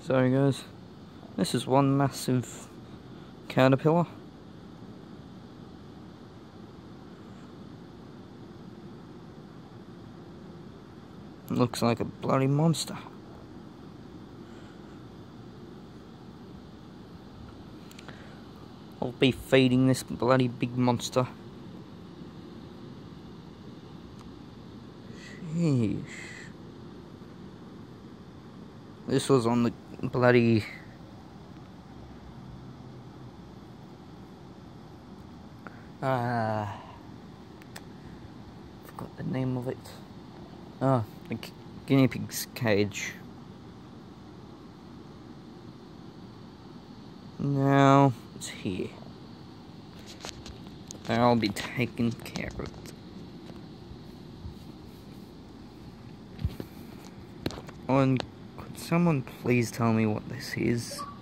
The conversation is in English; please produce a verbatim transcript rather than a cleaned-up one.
Sorry guys, this is one massive caterpillar. It looks like a bloody monster. I'll be feeding this bloody big monster. Sheesh. This was on the bloody ah forgot the name of it. Ah, the guinea pig's cage. Now it's here. I'll be taking care of it. Oh, and could someone please tell me what this is?